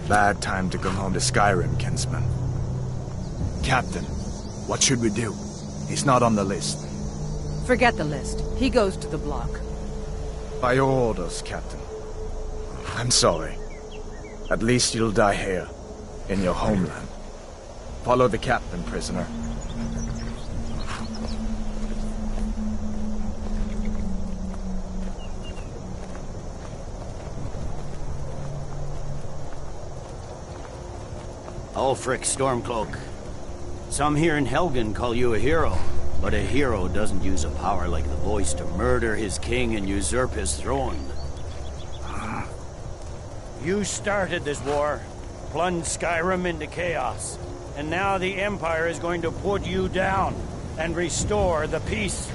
Bad time to come home to Skyrim, kinsman. Captain, what should we do? He's not on the list. Forget the list. He goes to the block. By your orders, Captain. I'm sorry. At least you'll die here, in your homeland. Follow the captain, prisoner. Ulfric Stormcloak. Some here in Helgen call you a hero, but a hero doesn't use a power like the voice to murder his king and usurp his throne. You started this war, plunged Skyrim into chaos, and now the Empire is going to put you down and restore the peace.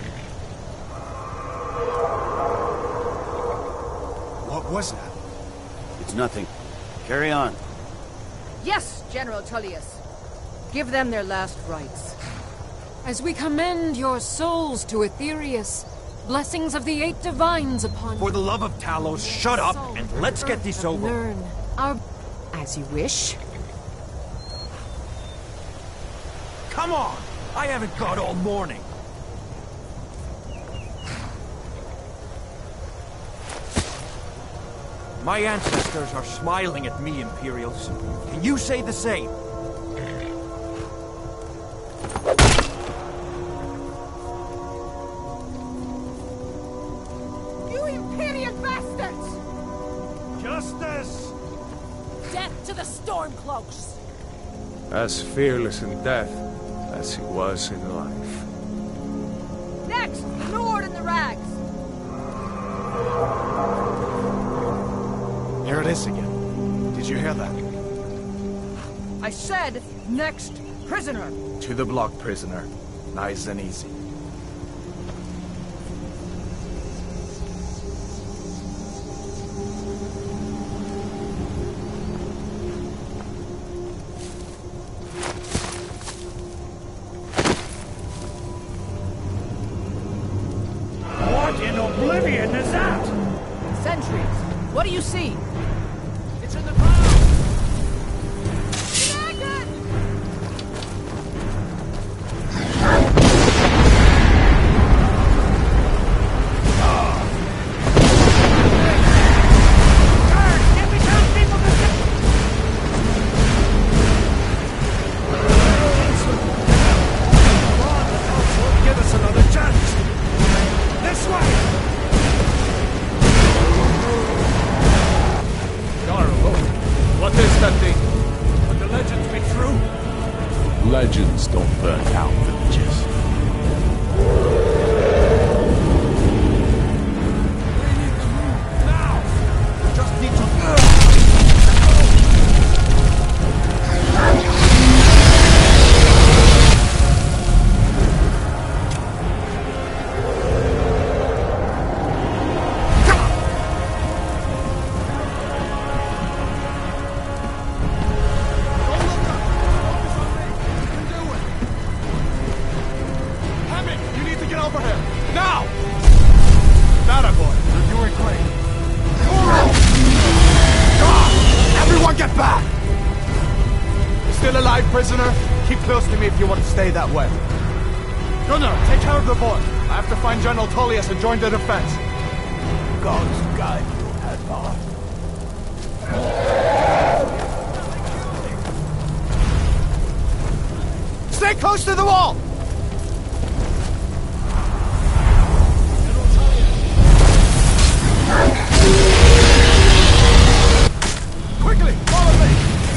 What was that? It's nothing. Carry on. Yes, General Tullius. Give them their last rites. As we commend your souls to Aetherius, blessings of the Eight Divines upon you. For the love of Talos, shut up and let's get this over. Learn our... As you wish. Come on! I haven't got all morning. My ancestors are smiling at me, Imperials. Can you say the same? You Imperial bastards! Justice! Death to the Stormcloaks! As fearless in death as he was in life. Next, the Nord and the Rags! Here it is again. Did you hear that? I said, next, prisoner! To the block, prisoner. Nice and easy. What in oblivion is that? Sentries, what do you see? It's in the ground! Give us another chance! This way! What is that thing? Could the legends be true? Legends don't burn down villages. We need to move now! We just need to... Prisoner, keep close to me if you want to stay that way. Gunnar, take care of the boy. I have to find General Tullius and join the defense. God's guide you, Hadvar. Stay close to the wall! Quickly, follow me!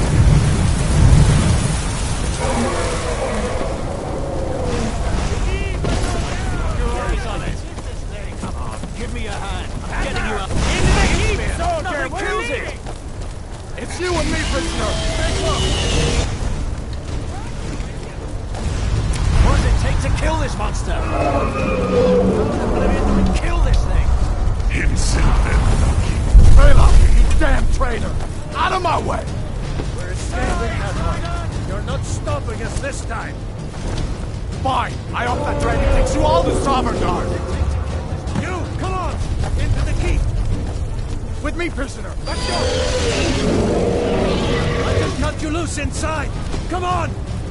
Give me a hand. I'm getting you up. Into the heat, soldier! What is it? It's you and me, prisoner! Stay close! What does it take to kill this monster? Kill this thing! Bela, you damn traitor! Out of my way! We're escaping, Hadvar. You're not stopping us this time. Fine, I hope that dragon takes you all to Sovngarde! You, come on! Into the keep! With me, prisoner! Let's go! you loose inside! Come on!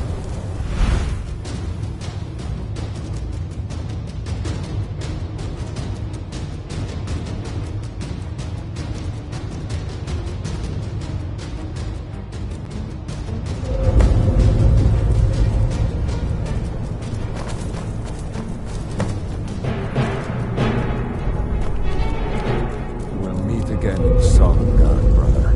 We'll meet again in Sovngarde, brother.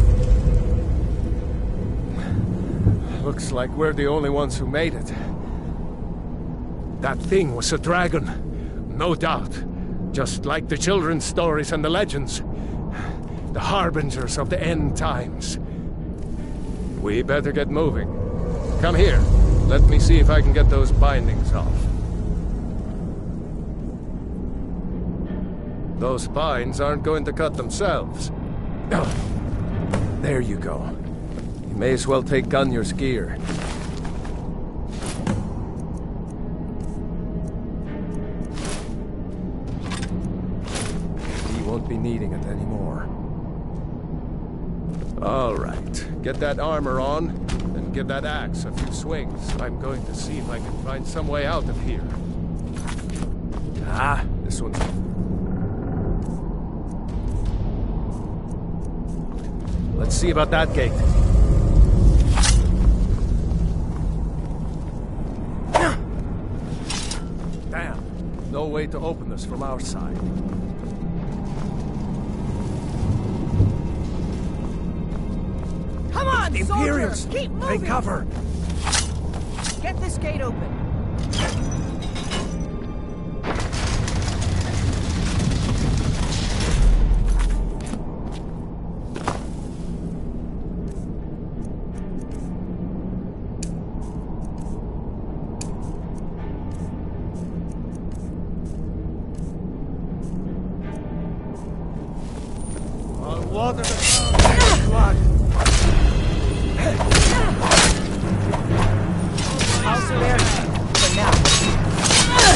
Looks like we're the only ones who made it. That thing was a dragon, no doubt. Just like the children's stories and the legends. The harbingers of the end times. We better get moving. Come here. Let me see if I can get those bindings off. Those spines aren't going to cut themselves. There you go. You may as well take Gunjar's gear. He won't be needing it anymore. All right. Get that armor on, and give that axe a few swings. I'm going to see if I can find some way out of here. Ah, this one's... Let's see about that gate. Damn. No way to open this from our side. Come on, The Imperials! soldier! Keep moving! Take cover! Get this gate open. I'll water the ground with blood! I'll spare you for now.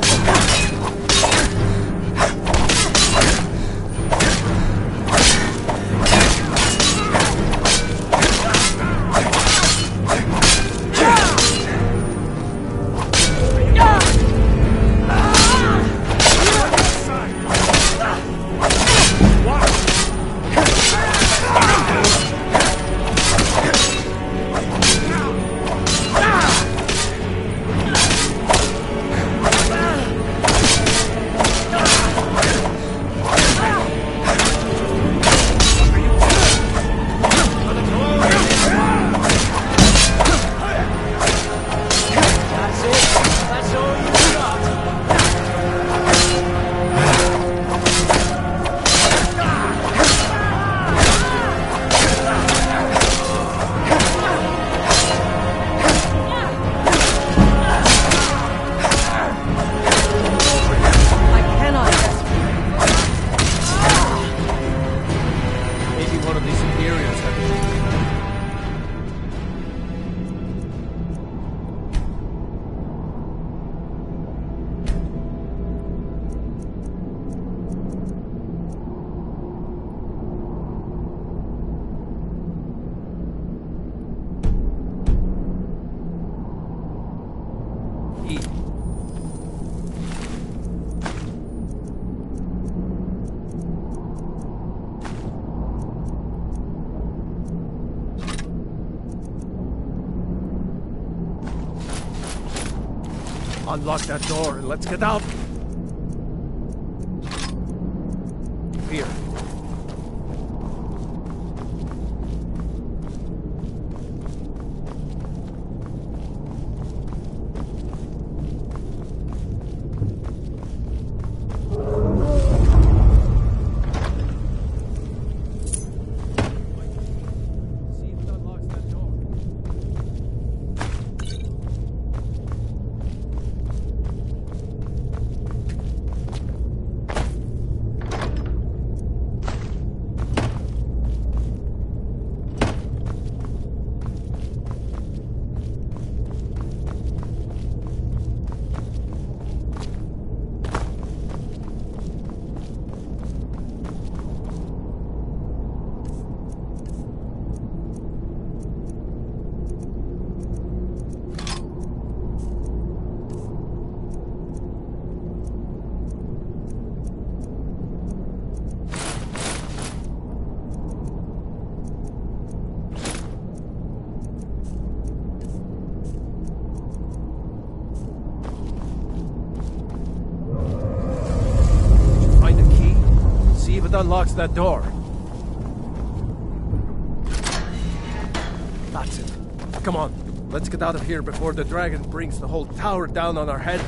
Unlock that door and let's get out! Here. it unlocks that door. That's it. Come on, let's get out of here before the dragon brings the whole tower down on our head.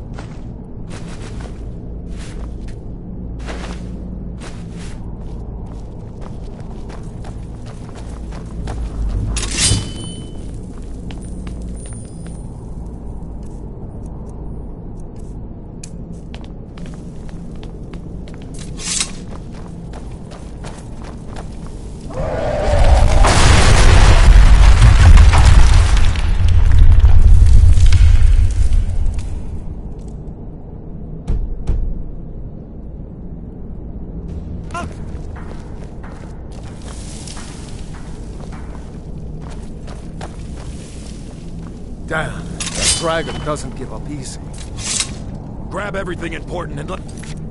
Damn, that dragon doesn't give up easy. Grab everything important and let...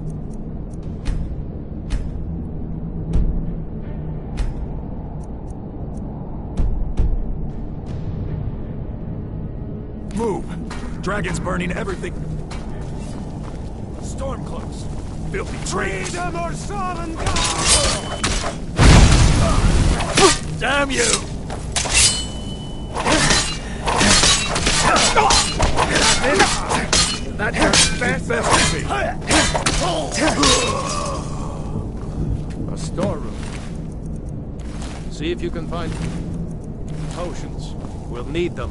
Move! Dragon's burning everything. Stormcloaks! Filthy traitors! Freedom or Sovngarde! Damn you! That hurts best. A storeroom. See if you can find potions. We'll need them.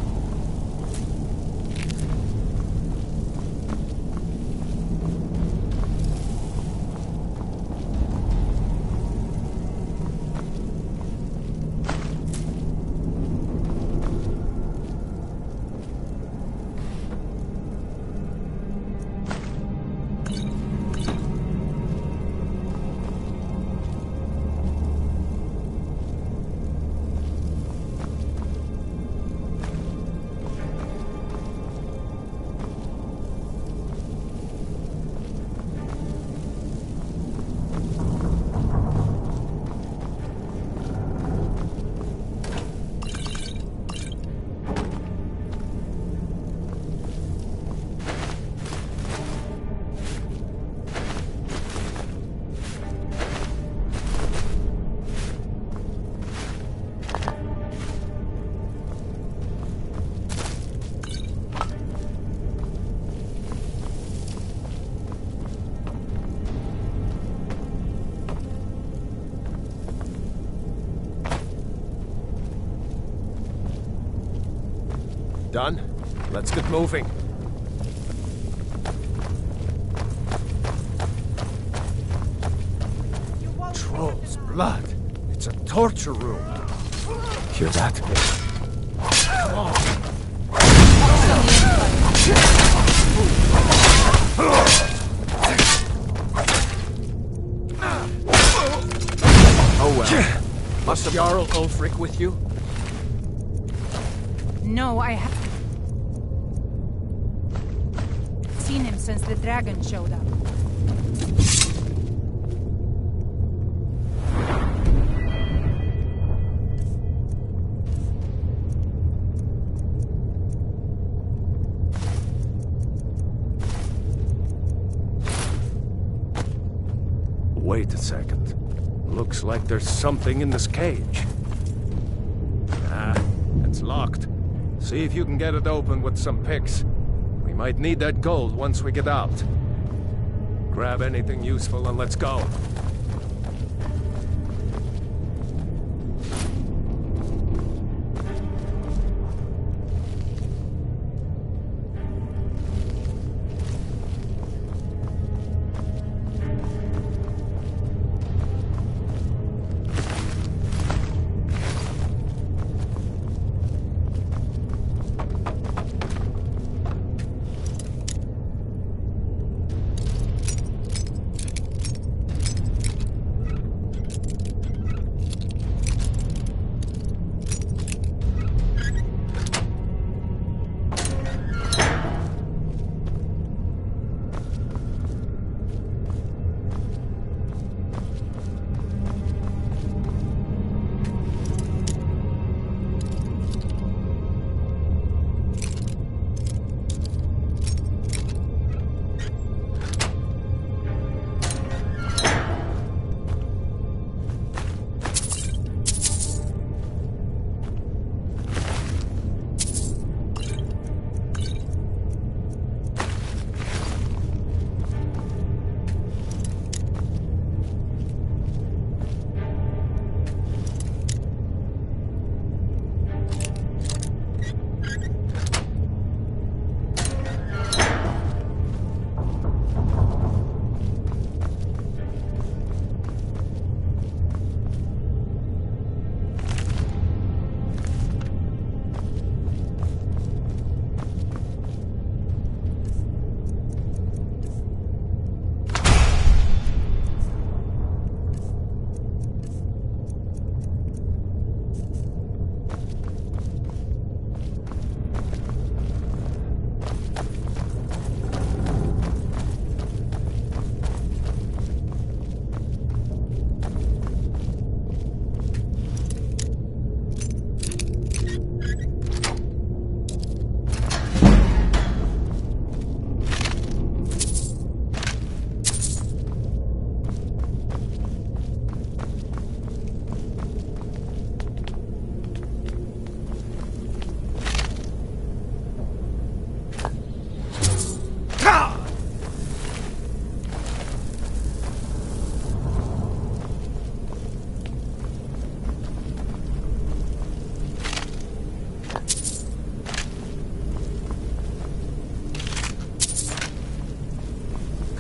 Done? Let's get moving. Troll's blood. It's a torture room. Hear that? Come on. Oh well. Must have Jarl Ulfric with you? No, I haven't seen him since the dragon showed up. Wait a second. Looks like there's something in this cage. Ah, it's locked. See if you can get it open with some picks. We might need that gold once we get out. Grab anything useful and let's go.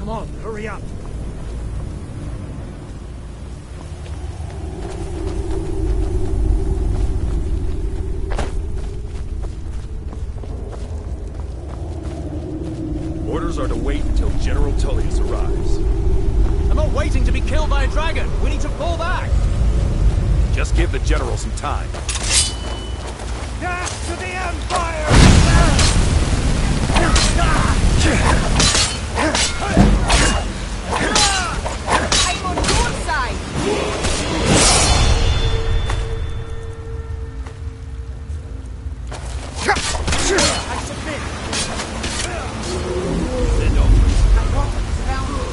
Come on, hurry up. Orders are to wait until General Tullius arrives. I'm not waiting to be killed by a dragon. We need to fall back. Just give the general some time. Death to the Empire! I'm on your side! I submit. Send over. I want to surround you.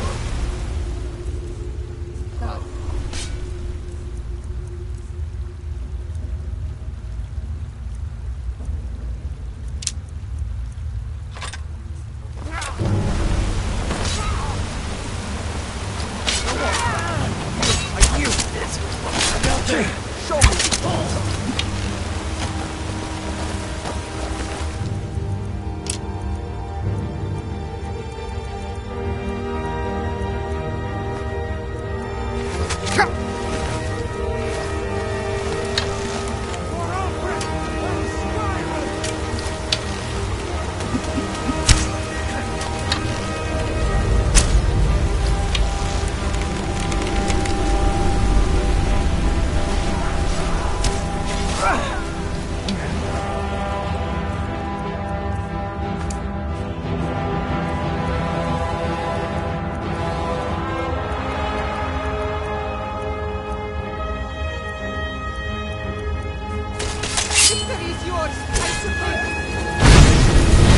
Victory is yours! I submit!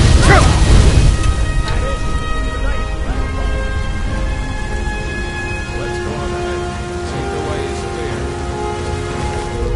Let's go on ahead. See the way is clear.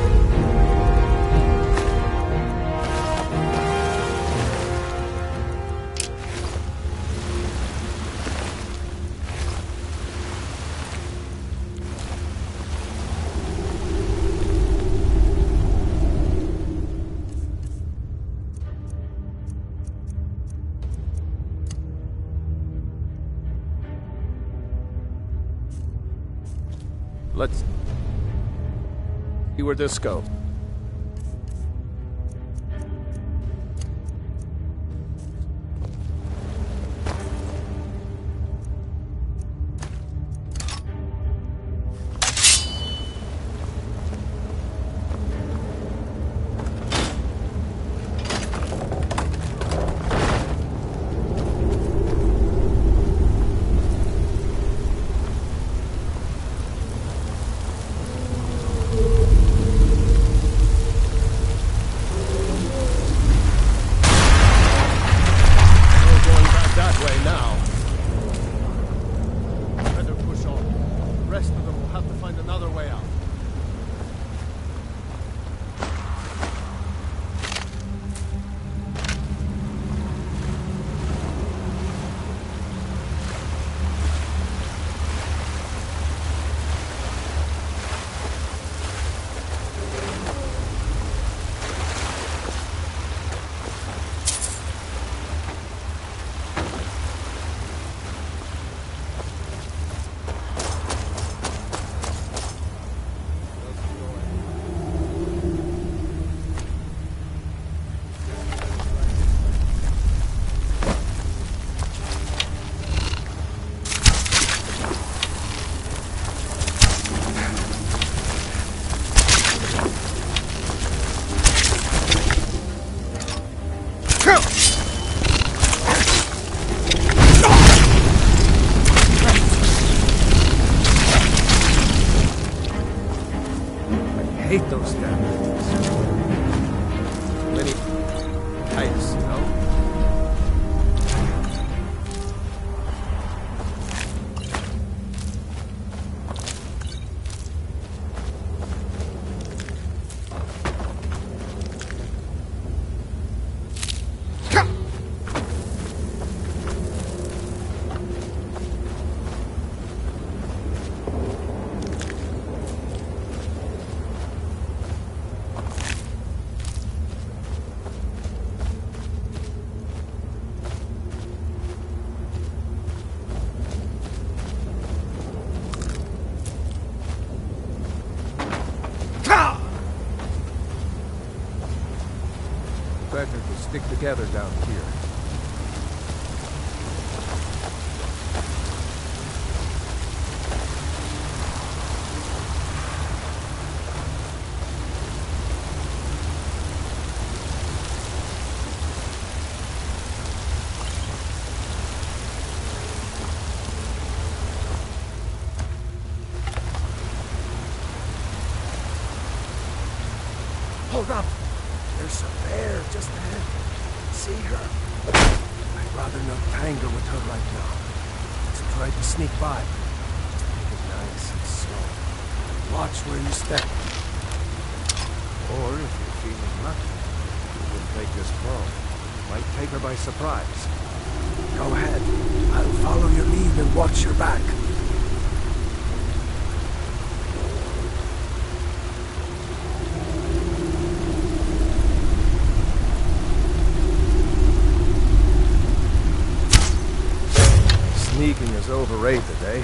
Let's see where this goes. stick together down here. Hold up! There's a bear just ahead. See her? I'd rather not tangle with her right now. To try to sneak by. Take it nice and slow. Watch where you step. Or if you're feeling lucky, you will take this crow. Might take her by surprise. Go ahead. I'll follow your lead and watch your back. Sneaking is overrated, eh?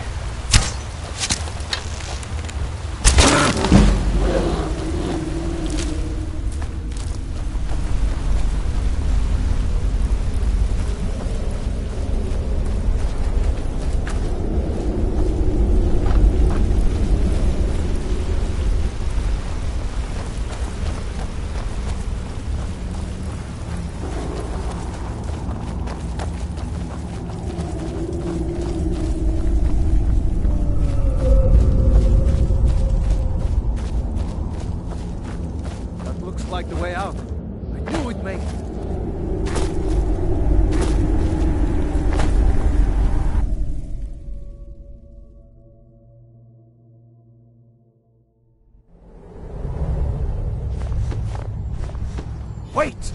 Like the way out. I knew we'd make it. Wait!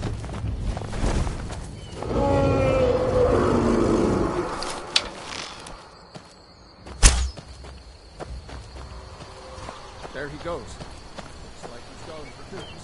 There he goes. Looks like he's going for good.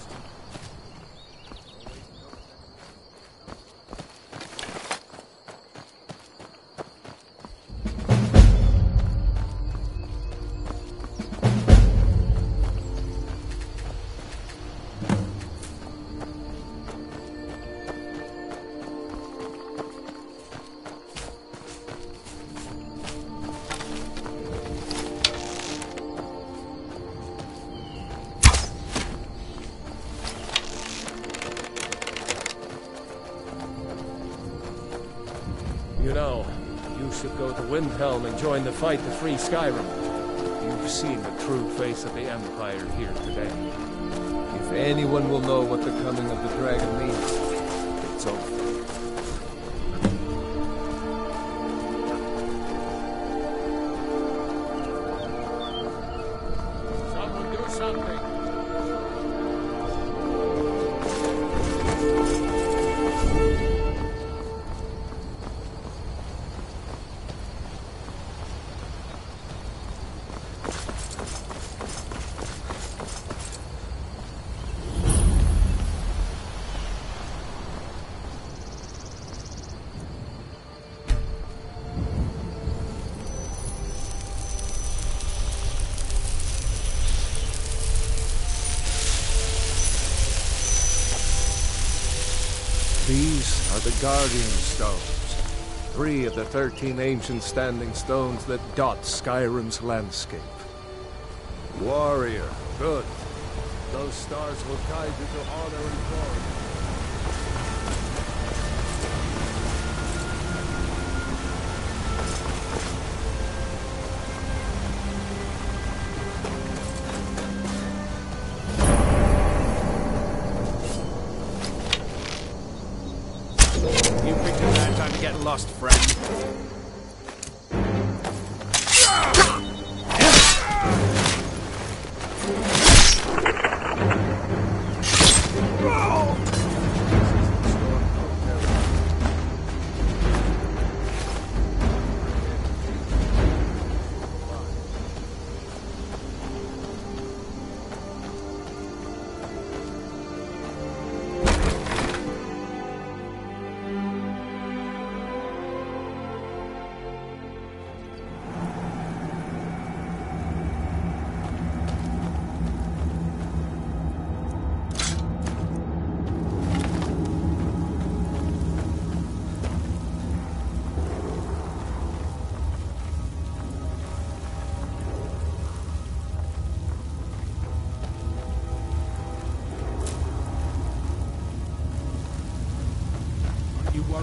You know, you should go to Windhelm and join the fight to free Skyrim. You've seen the true face of the Empire here today. If anyone will know what the coming of the dragon means, it's over. Someone do something! These are the Guardian Stones, 3 of the 13 ancient standing stones that dot Skyrim's landscape. Warrior, good. Those stars will guide you to honor and glory. Get lost, friend.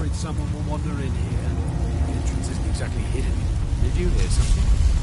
worried someone will wander in here. The entrance isn't exactly hidden. Did you hear something?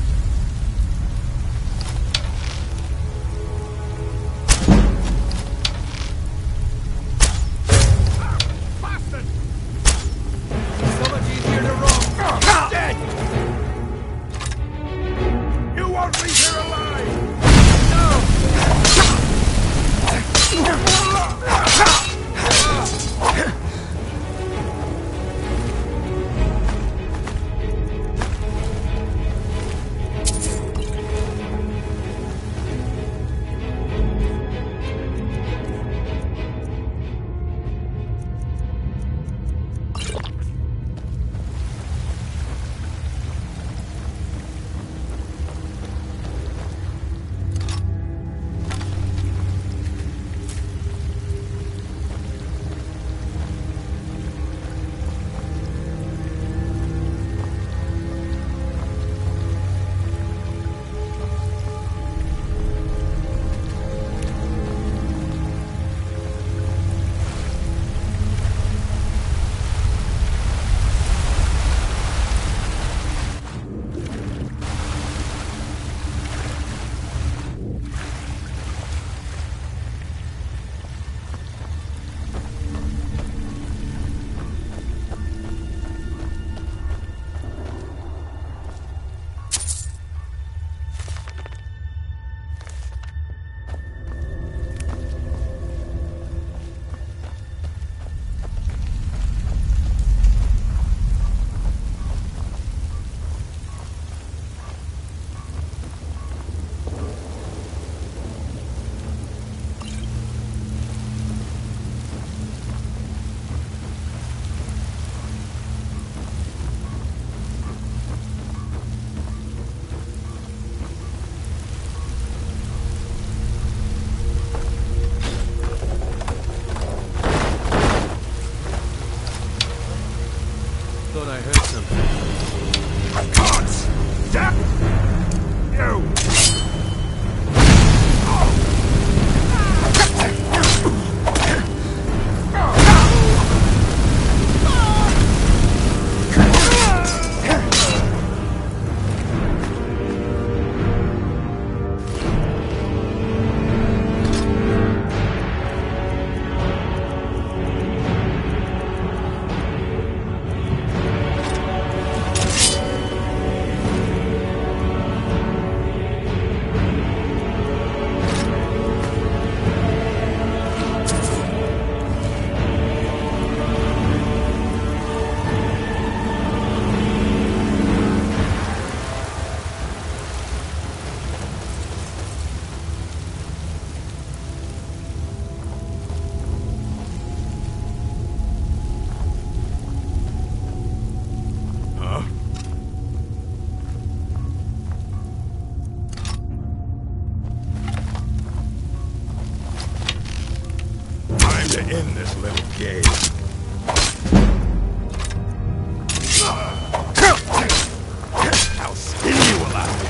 To end this little game. I'll skin you alive.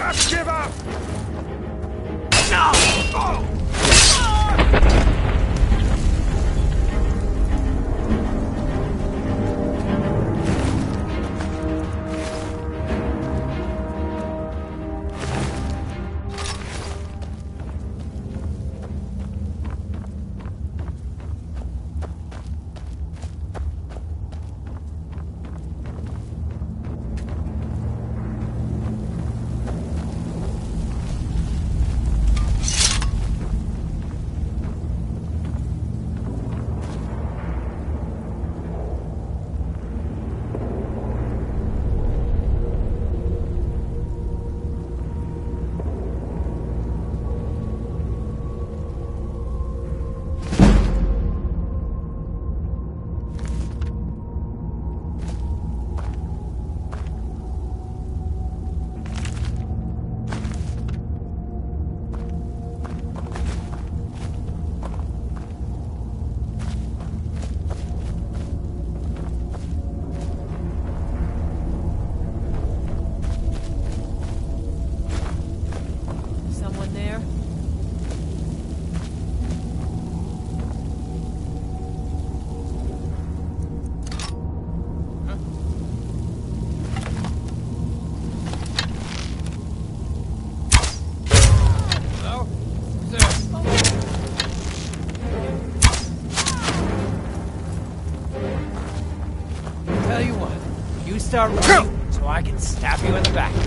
Just give up! Someone there? Hello? Who's there? Tell you what, you start running so I can stab you in the back.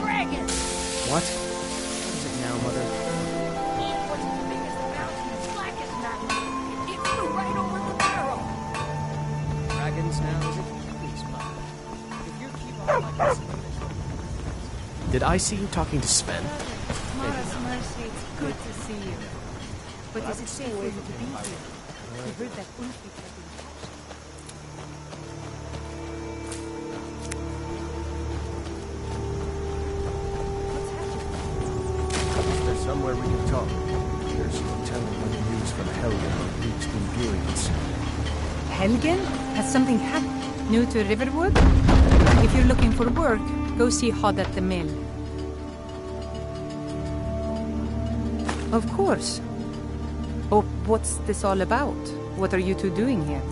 dragon! What? What is it now, Mother? It was as big as the mountain and black as night. It flew right over the barrel. Dragons now, is it? Please, Mother. If you keep on like this... Did I see you talking to Sven? Mara's mercy, it's good to see you. But is it safe for you to be here? We heard that Ulfric had been Is there somewhere we can talk? There's no telling when the news from Helgen reached the Imperials. Helgen? Has something happened? New to Riverwood? If you're looking for work, go see Hod at the mill. Of course. Oh, what's this all about? What are you two doing here?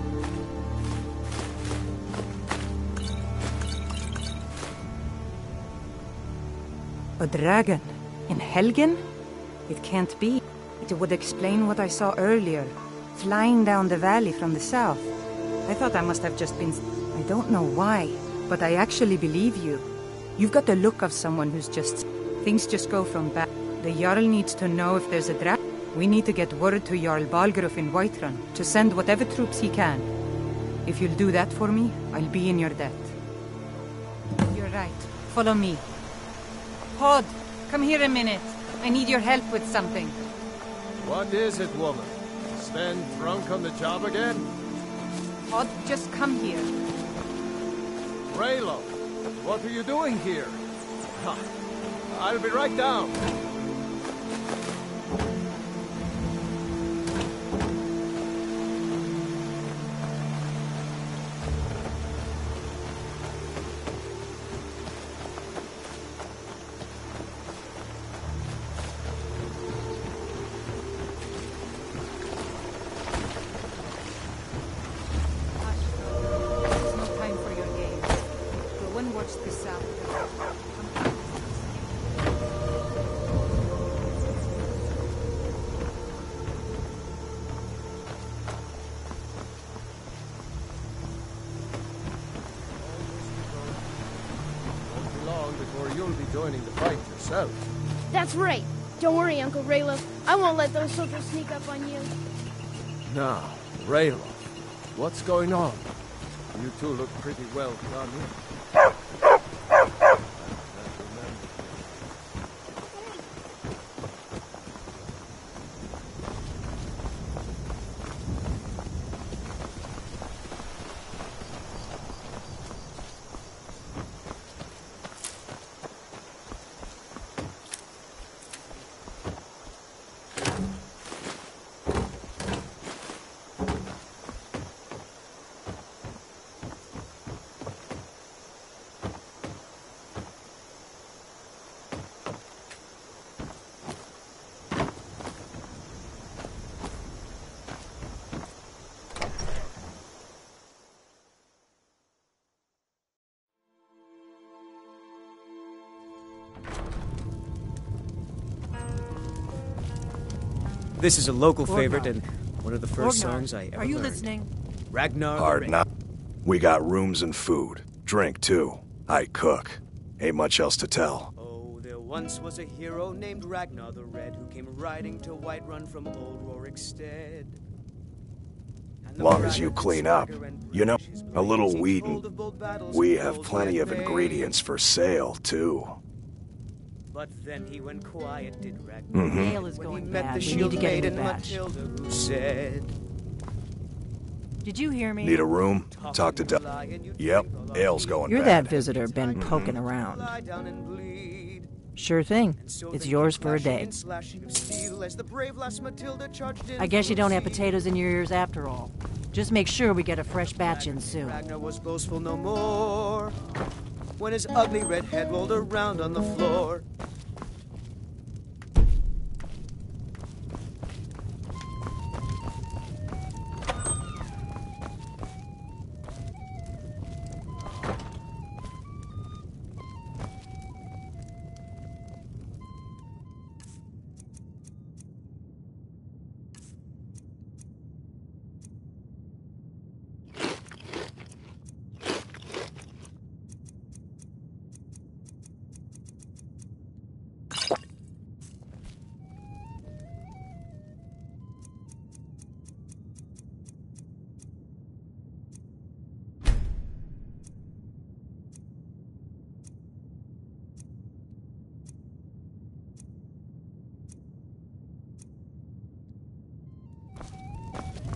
A dragon? In Helgen? It can't be. It would explain what I saw earlier. Flying down the valley from the south. I thought I must have just been... I don't know why, but I actually believe you. You've got the look of someone who's just... Things just go from bad. The Jarl needs to know if there's a dragon. We need to get word to Jarl Balgruuf in Whiterun to send whatever troops he can. If you'll do that for me, I'll be in your debt. You're right. Follow me. Hod, come here a minute. I need your help with something. What is it, woman? Sven drunk on the job again? Hod, just come here. Raylo, what are you doing here? Huh. I'll be right down. There's no time for your games. Go and watch the south. Won't be long before you'll be joining the fight yourself. That's right. Don't worry, Uncle Raylo. I won't let those soldiers sneak up on you. Now, Raylo, what's going on? You two look pretty well done in. This is a local Borgnar. favorite and one of the first Borgnar, songs I ever are you learned. listening? Ragnar the Hard Red. not. We got rooms and food. Drink, too. I cook. Ain't much else to tell. Oh, there once was a hero named Ragnar the Red who came riding to Whiterun from old Rorikstead. Long as you clean up. You know, a little weed and... We have plenty of ingredients for sale, too. But then he went quiet, did Ragnar. Gale is When going he met bad. the We need shield to get him maiden a badge. Matilda, who said, Did you hear me? Need a room? Talk to Del... Yep, ale's going You're bad. that visitor been poking around. lie down and bleed. Sure thing. And so It's they yours kept for a clashing day. and slashing of steel as the brave lass Matilda charged in I guess you full don't have zeal. potatoes in your ears after all. Just make sure we get a fresh batch in soon. Ragnar was boastful no more when his ugly red head rolled around on the floor.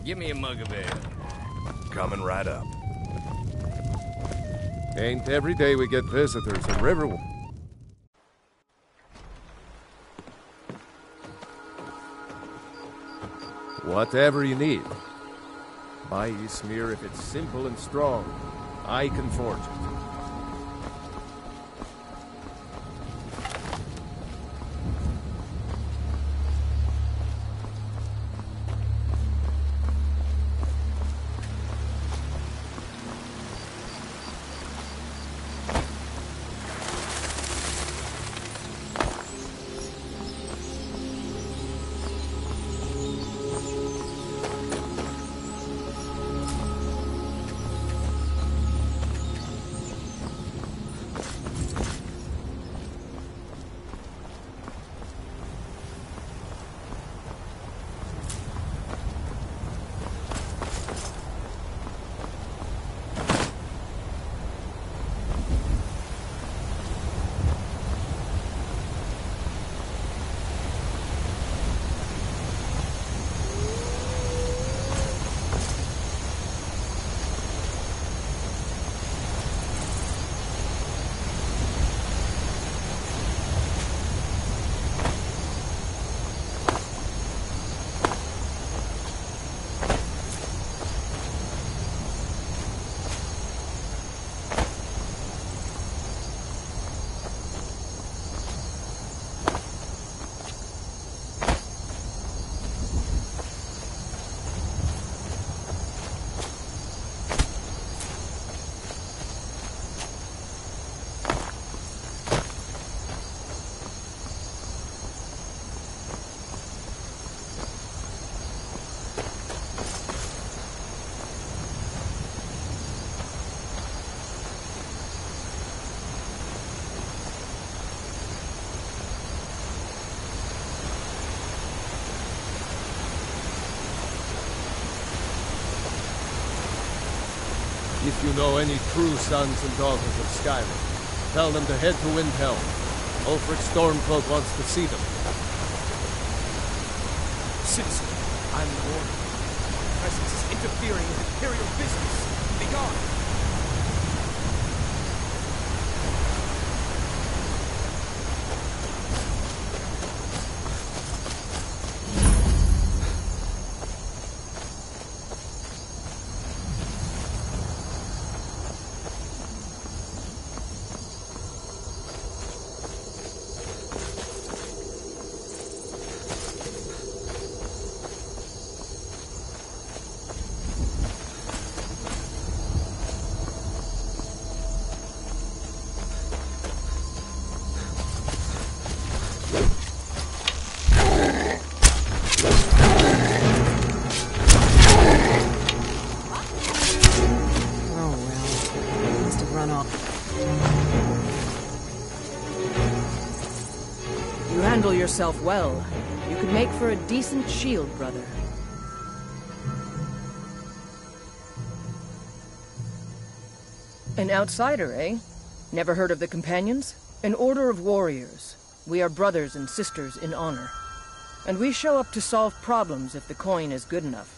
Give me a mug of ale. Coming right up. Ain't every day we get visitors in Riverwood. Whatever you need. Buy Ysmir if it's simple and strong. I can forge it. If you know any true sons and daughters of Skyrim, tell them to head to Windhelm. Ulfric Stormcloak wants to see them. Citizen, I'm the warden. My presence is interfering with Imperial business. Be gone! Yourself well. You could make for a decent shield, brother. An outsider, eh? Never heard of the Companions? An order of warriors. We are brothers and sisters in honor. And we show up to solve problems if the coin is good enough.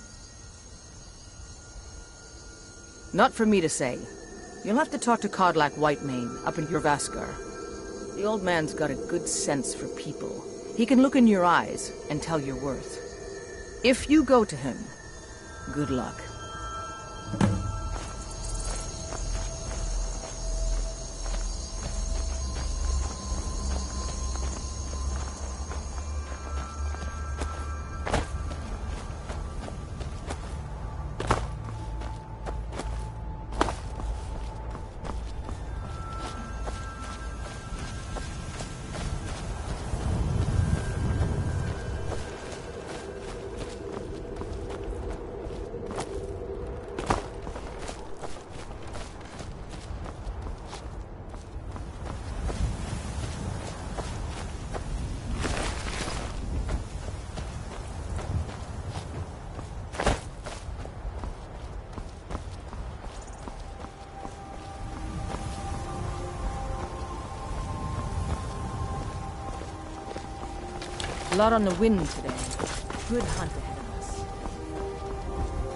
Not for me to say. You'll have to talk to Kodlak Whitemane up in Jorrvaskr. The old man's got a good sense for people. He can look in your eyes and tell your worth. If you go to him, good luck. A lot on the wind today. Good hunt ahead of us.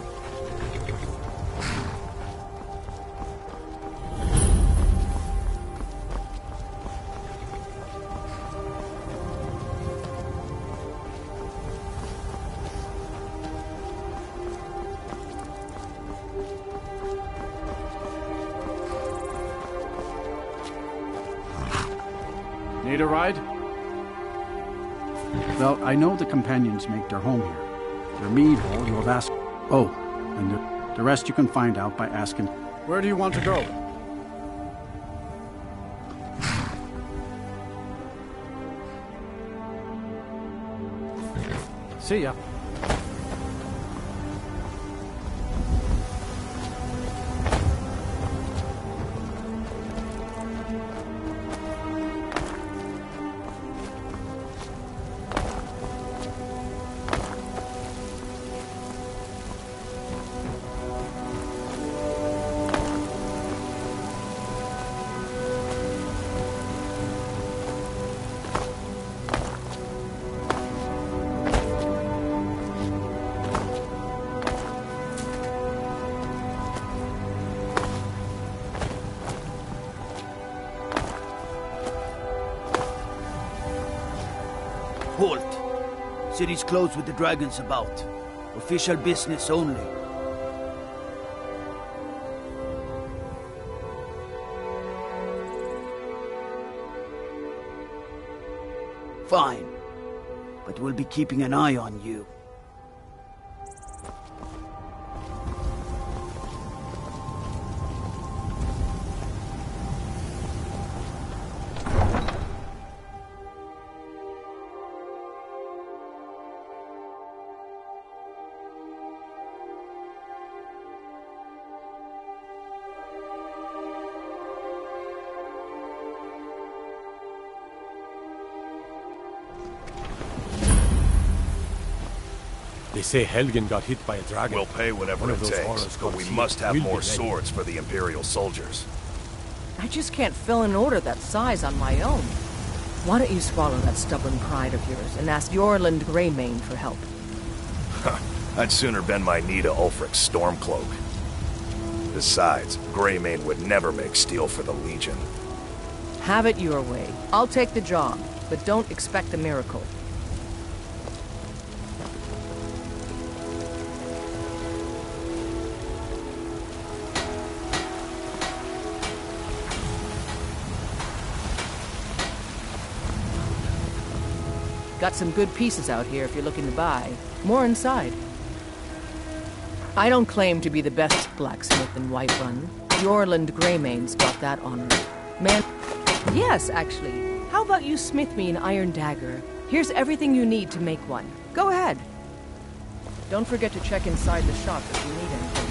Need a ride? Well, I know the companions make their home here. Their mead hall you have asked. Oh, and the rest you can find out by asking. Where do you want to go? See ya. Halt! City's closed with the dragons about. Official business only. Fine. But we'll be keeping an eye on you. They say Helgen got hit by a dragon. We'll pay whatever it takes, but we must have more swords for the Imperial soldiers. I just can't fill an order that size on my own. Why don't you swallow that stubborn pride of yours and ask Jorlund Greymane for help? I'd sooner bend my knee to Ulfric's Stormcloak. Besides, Greymane would never make steel for the Legion. Have it your way. I'll take the job, but don't expect a miracle. Got some good pieces out here if you're looking to buy. More inside. I don't claim to be the best blacksmith in Whiterun. Jorlund Greymane's got that honor. Man, yes, actually. How about you smith me an iron dagger? Here's everything you need to make one. Go ahead. Don't forget to check inside the shop if you need anything.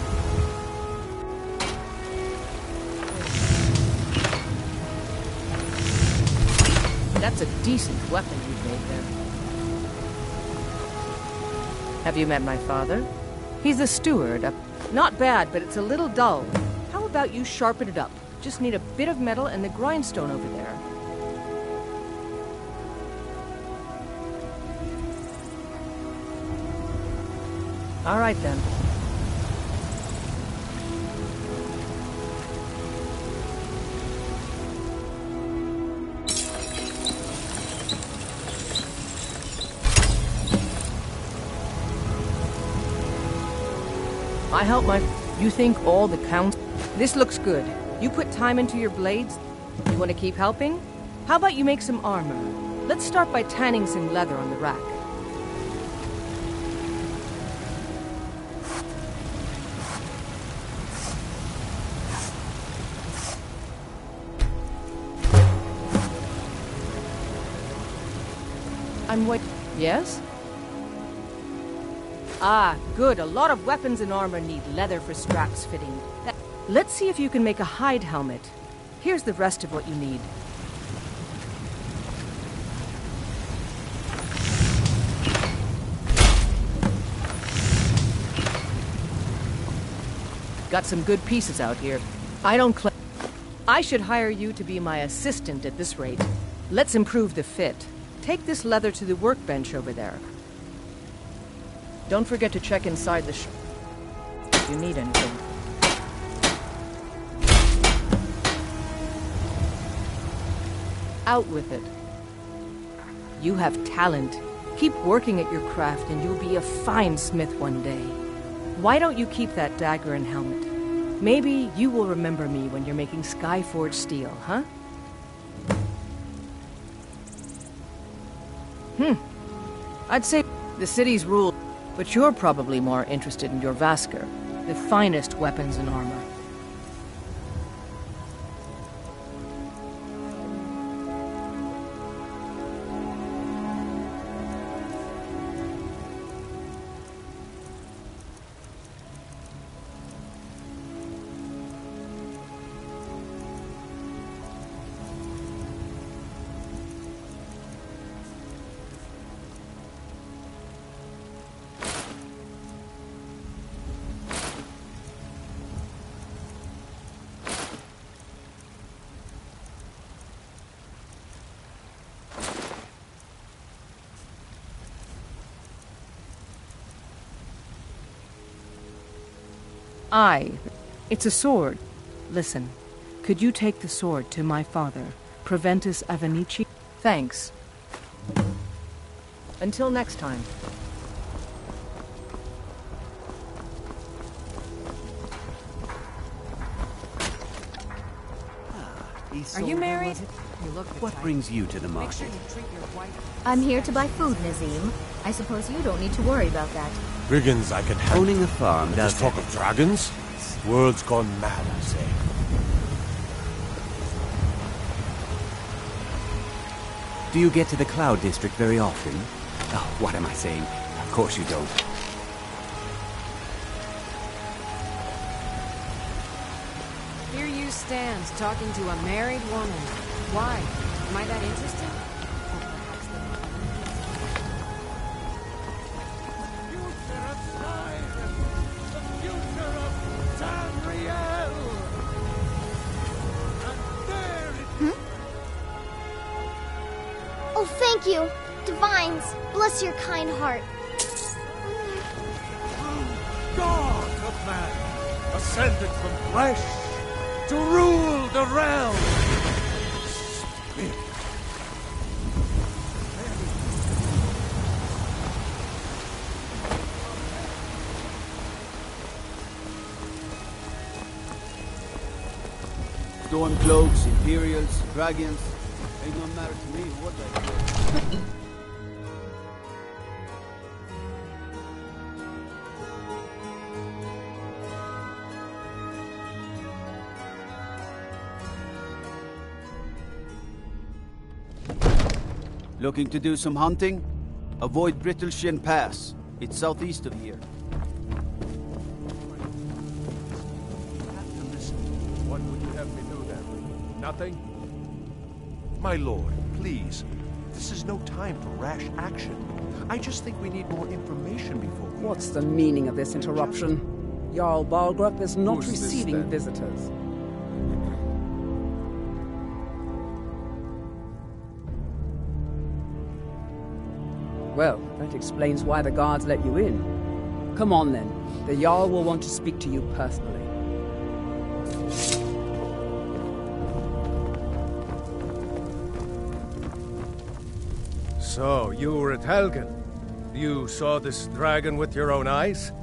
That's a decent weapon you've made there. Have you met my father? He's a steward up. Not bad, but it's a little dull. How about you sharpen it up? Just need a bit of metal and the grindstone over there. All right, then. I help my... You think all the count... This looks good. You put time into your blades. You want to keep helping? How about you make some armor? Let's start by tanning some leather on the rack. I'm what... Yes? Ah, good. A lot of weapons and armor need leather for straps fitting. Let's see if you can make a hide helmet. Here's the rest of what you need. Got some good pieces out here. I don't claim... I should hire you to be my assistant at this rate. Let's improve the fit. Take this leather to the workbench over there. Don't forget to check inside the shop if you need anything. Out with it. You have talent. Keep working at your craft and you'll be a fine smith one day. Why don't you keep that dagger and helmet? Maybe you will remember me when you're making Skyforge steel, huh? I'd say the city's ruled, but you're probably more interested in your Vasker, the finest weapons and armor. Aye, it's a sword. Listen, could you take the sword to my father, Proventus Avenici? Thanks. Until next time. Are you married? You look What brings you to the market? Make sure you treat your wife. I'm here to buy food, Nazim. I suppose you don't need to worry about that. Brigands I can handle. Owning a farm Just does talk of dragons? World's gone mad, I say. Do you get to the Cloud District very often? Oh, what am I saying? Of course you don't. Here you stand, talking to a married woman. Why? Am I that interested? Oh, thank you. Divines, bless your kind heart. God of man, ascended from flesh to rule the realm. Spirit. Stormcloaks, Imperials, Dragons. Ain't no matter to me what they do. Looking to do some hunting? Avoid Brittleshin Pass. It's southeast of here. What would you have me do then? Nothing? My lord, please. This is no time for rash action. I just think we need more information before we... What's the meaning of this interruption? Jarl Balgrup is not Who's this, receiving then? visitors. Well, that explains why the guards let you in. Come on then. The Jarl will want to speak to you personally. So, you were at Helgen. You saw this dragon with your own eyes?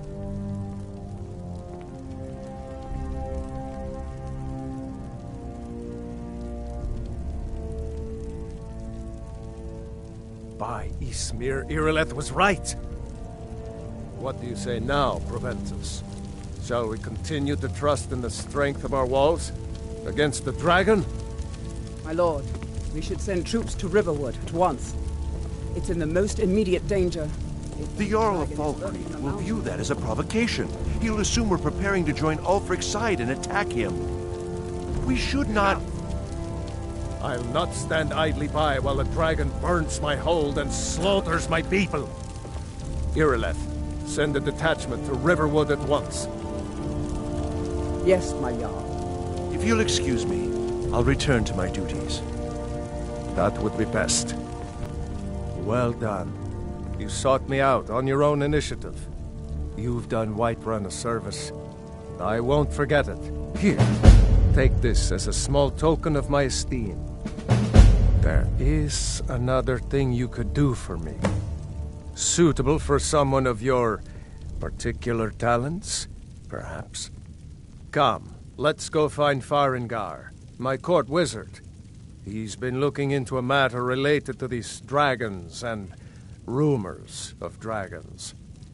By Ysmir, Irileth was right. What do you say now, Proventus? Shall we continue to trust in the strength of our walls? Against the dragon? My lord, we should send troops to Riverwood at once. It's in the most immediate danger. The Jarl of Falkreath will view that as a provocation. He'll assume we're preparing to join Ulfric's side and attack him. We should not... I'll not stand idly by while the dragon burns my hold and slaughters my people. Irileth, send a detachment to Riverwood at once. Yes, my Jarl. If you'll excuse me, I'll return to my duties. That would be best. Well done. You sought me out on your own initiative. You've done Whiterun a service. I won't forget it. Here, take this as a small token of my esteem. There is another thing you could do for me. Suitable for someone of your particular talents, perhaps. Come, let's go find Farengar, my court wizard. He's been looking into a matter related to these dragons and rumors of dragons.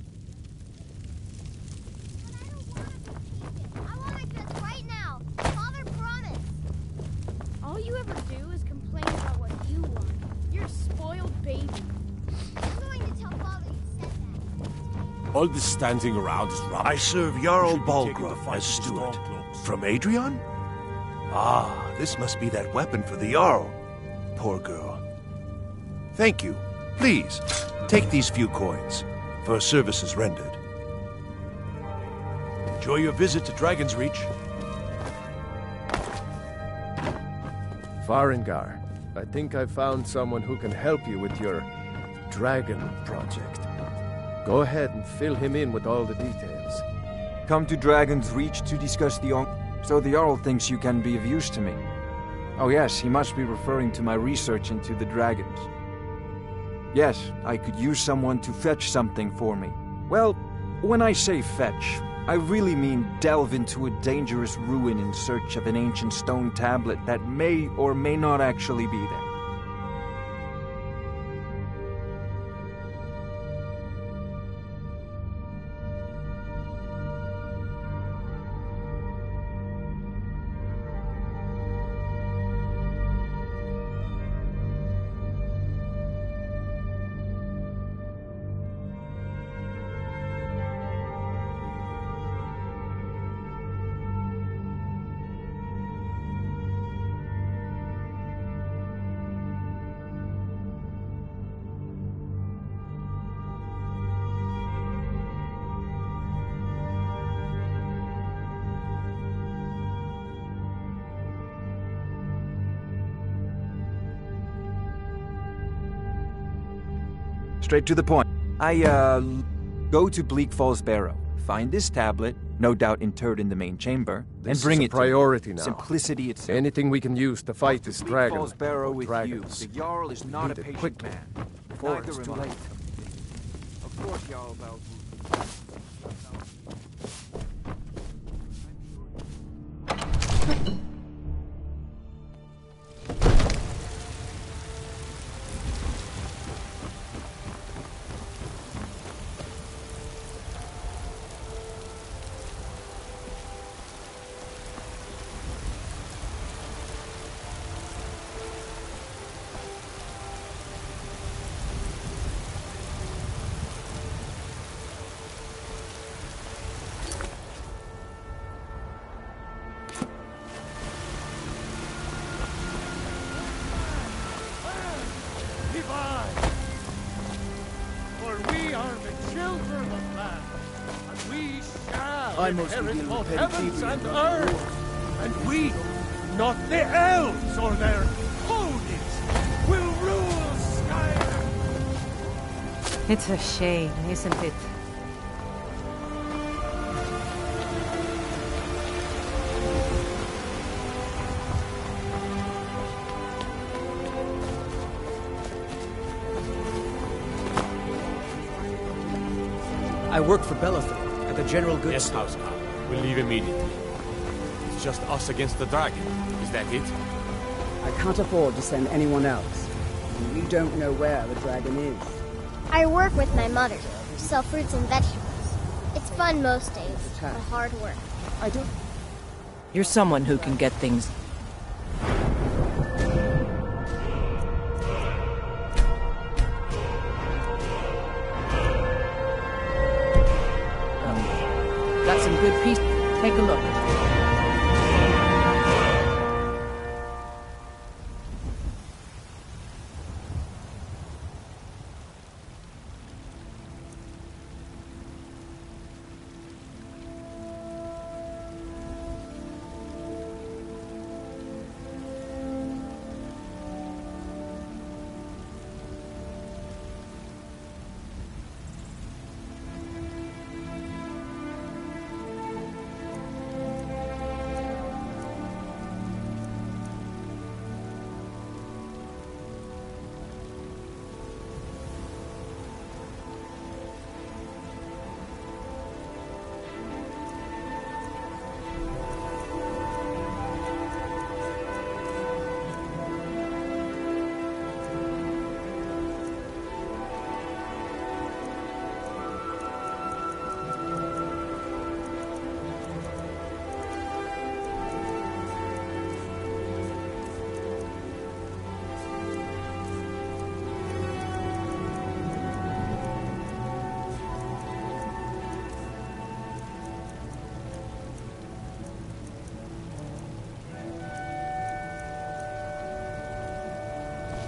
Right now. Father promised. All you ever do is complain about what you want. You're a spoiled baby. I'm going to tell Father you said that. All this standing around is rubbish. I serve Jarl You should be taking the Balgruuf fight as to the steward. Stormcloaks. From Adrian? Ah, this must be that weapon for the Jarl. Poor girl. Thank you. Please, take these few coins for services rendered. Enjoy your visit to Dragon's Reach. Farengar, I think I found someone who can help you with your dragon project. Go ahead and fill him in with all the details. Come to Dragon's Reach to discuss so the Jarl thinks you can be of use to me. Oh yes, he must be referring to my research into the dragons. Yes, I could use someone to fetch something for me. Well, when I say fetch, I really mean delve into a dangerous ruin in search of an ancient stone tablet that may or may not actually be there. Straight to the point. Go to Bleak Falls Barrow, find this tablet, no doubt interred in the main chamber, and bring it priority to me. now. Simplicity itself. Anything we can use to fight this Bleak dragon. Falls Barrow or with dragons. you. The Jarl is not a Need it patient quickly, man. before Neither it's am too I. late. Of course, Jarl Balgruuf. Divide! For we are the children of man, and we shall I mostly inherit deal both with petty heavens thievery and and earth. And we, not the elves or their ponies, will rule Skyrim. It's a shame, isn't it? I work for Belethor at the General Goods Yes, Store. Housecarl. We'll leave immediately. It's just us against the dragon. Is that it? I can't afford to send anyone else. And we don't know where the dragon is. I work with my mother. Sell fruits and vegetables. It's fun most days, but hard work. I don't... You're someone who can get things... Got some good pieces. Take a look.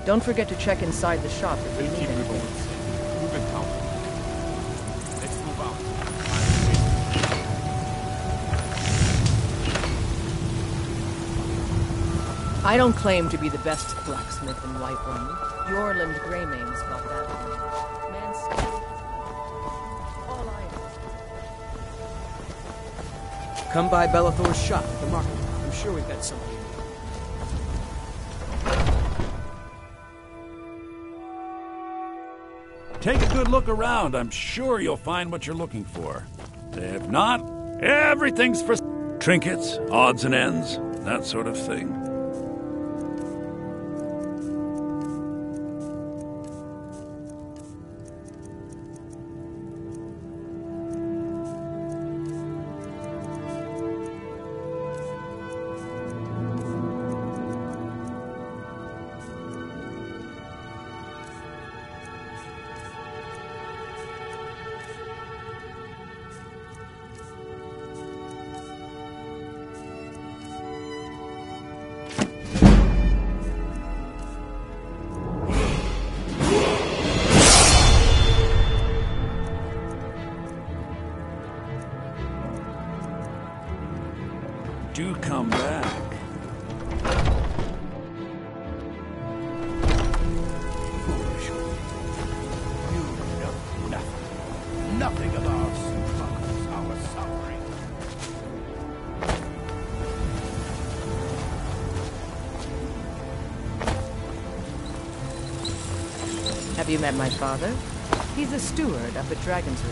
Don't forget to check inside the shop if you need anything. Let's move out. I don't claim to be the best blacksmith in Whiterun. Yorland Greymane's got that on. Man's all I Come by Bellathor's shop at the market. I'm sure we've got something. Take a good look around. I'm sure you'll find what you're looking for. If not, everything's for trinkets, odds and ends, that sort of thing. Do come back. Foolish. You know nothing. Nothing of our struggles, our suffering. Have you met my father? He's a steward up at Dragonsreach.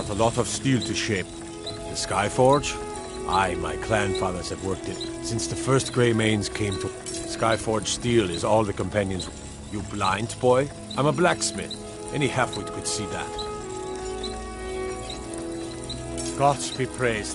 a lot of steel to shape. The Skyforge? Aye, my clan fathers have worked it since the first Grey Manes came to... Skyforge steel is all the companions... You blind, boy? I'm a blacksmith. Any halfwit could see that. Gods be praised.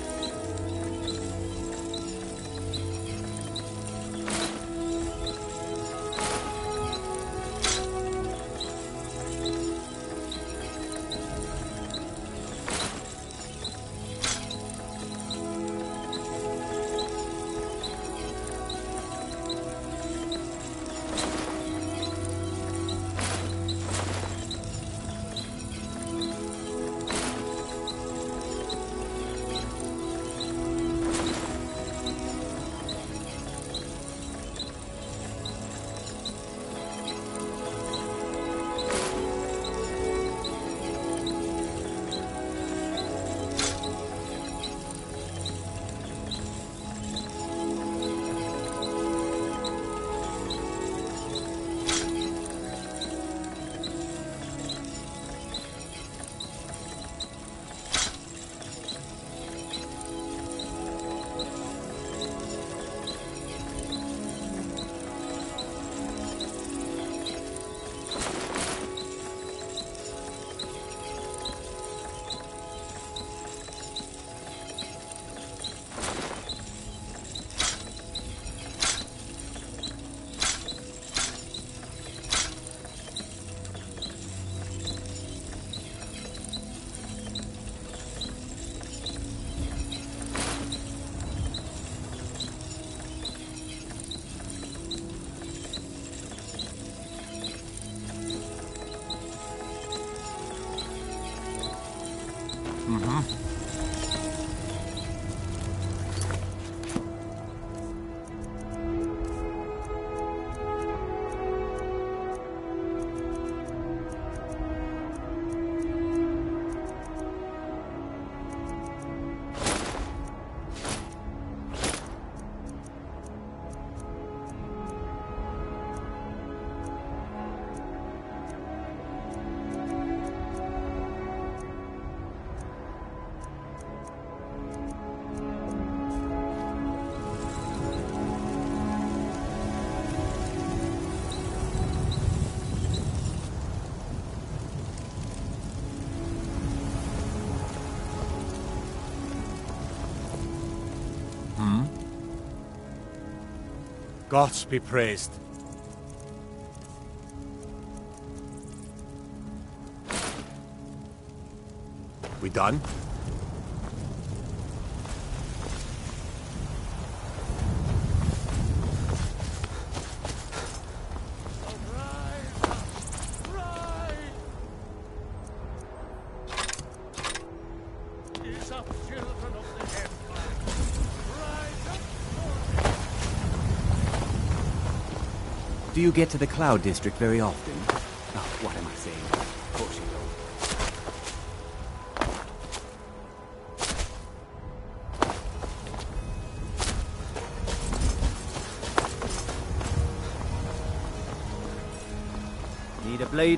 Gods be praised. We done? Do you get to the Cloud District very often? Oh, what am I saying? Of course you don't. Need a blade?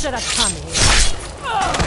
should have come here.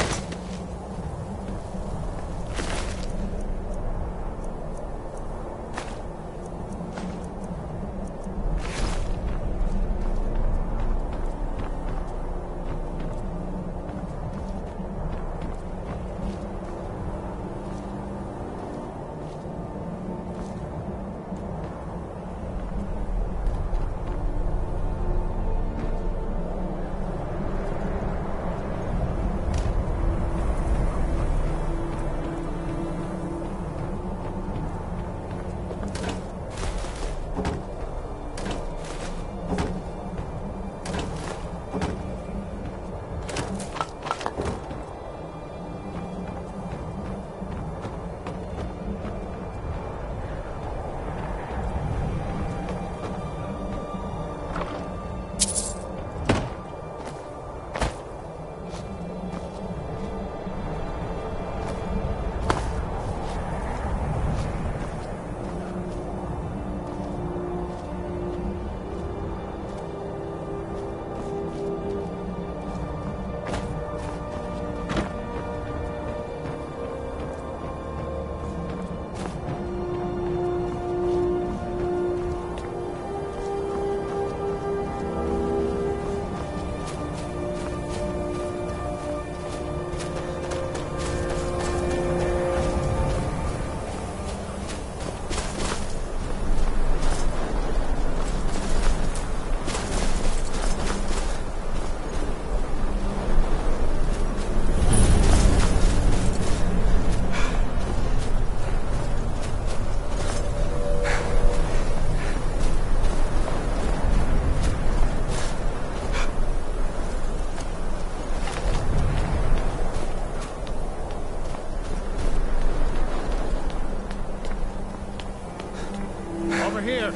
Here.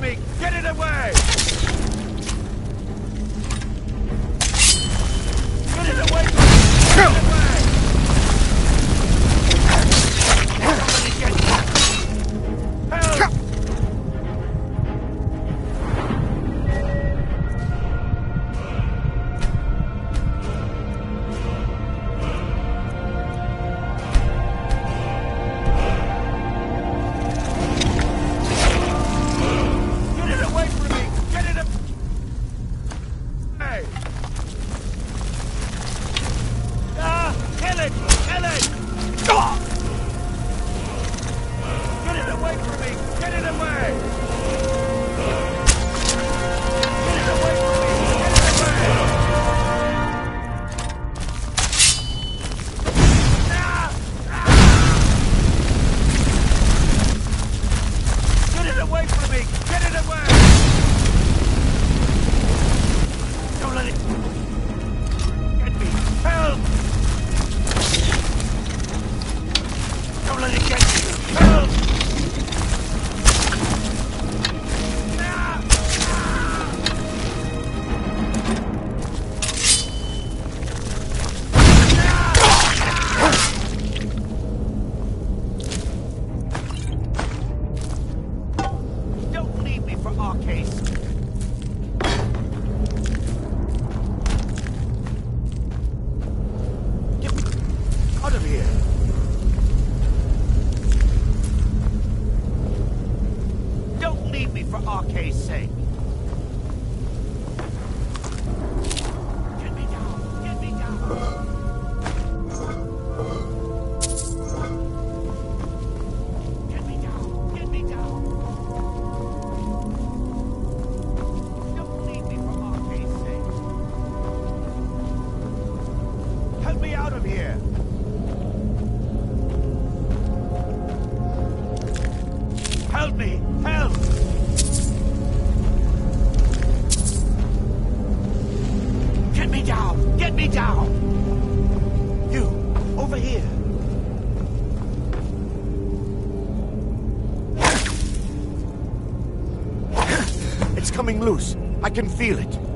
me! Get it away! Get it away from me! Get it away! Somebody get it! Help! Coming loose. I can feel it.